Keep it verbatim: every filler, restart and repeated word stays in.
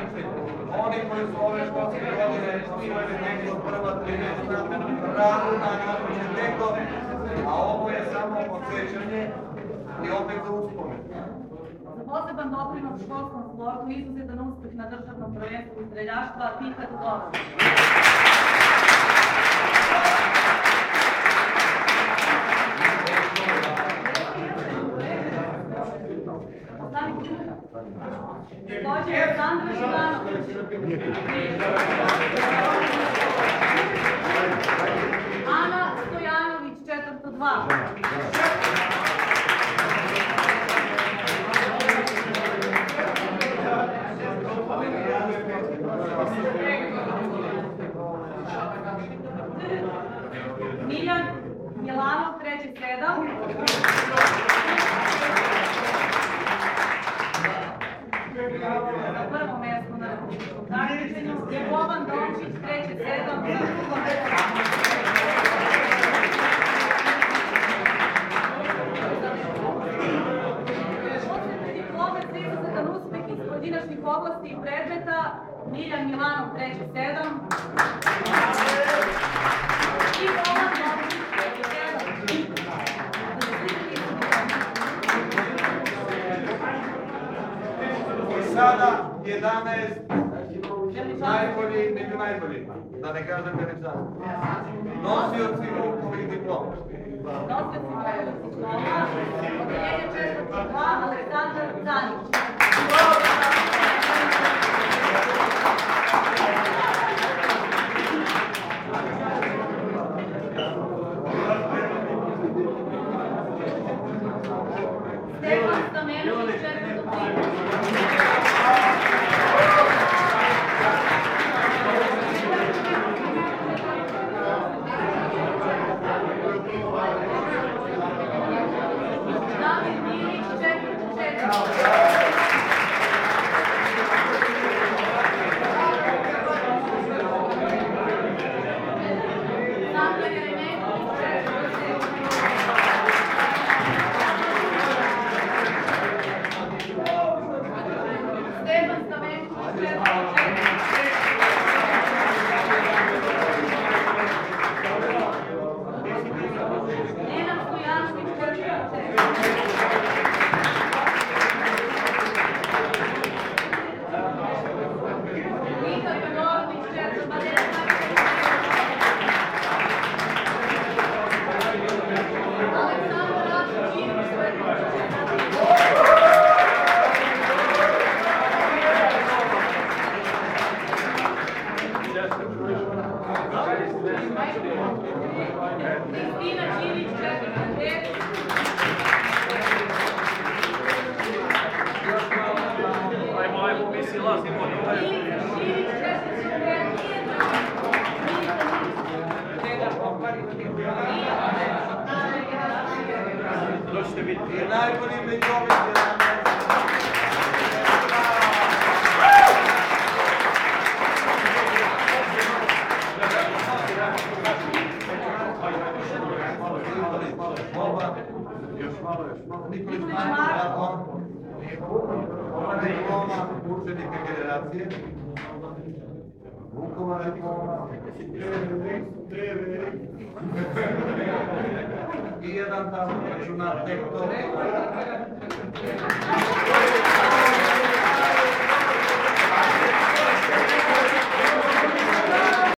Oni koji su ove školske godine imali neko prva tri mjesta radu na napiše tekove, a ovo je samo podsjećanje i opet za uspomen. Za poseban doprinos školskom sportu izuzetan uspjeh na državnom prvenstvu streljaštva Pika Todorović. Također je Sandra Živanović. Ana Stojanović, četvrto dva. Miljan Milanov, treći sedam. Na prvo mjesto na takmičenju je Boban Dončić, treći sedam. Posebni diplomac za izuzetan uspjeh iz pojedinačnih oblasti i predmeta Miljan Milanov, treći sedam. I Boban Dončić, treći sedam. I sada jedanaest najbolji među najboljima, da ne kažem veličan. Nosioci Vukovih diploma. Nosioci Vukovih diploma, odeljenje četvrto dva, Aleksandar Zanić. Stefan Stamenović, četvrto tri. Damir Milić, četvrto četiri. Samir Jeremeković, četvrto šest. Stefan Stamenković, četvrto četiri. Nenad Stojanović, četvrto četiri. Pika Todorović, četvrto deset. Aleksandar Rašković, četvrto četiri. Kristina Čilić, četvrto devet. Ajmo, ajmo, mi si lazimo. Milica Širić, četvrto pet. Dođite vidjeti. I najbolji među ovih jedanaest. Nikolić Marko, diploma učenika generacije, Vukova diploma, i jedan tamo računar tektor.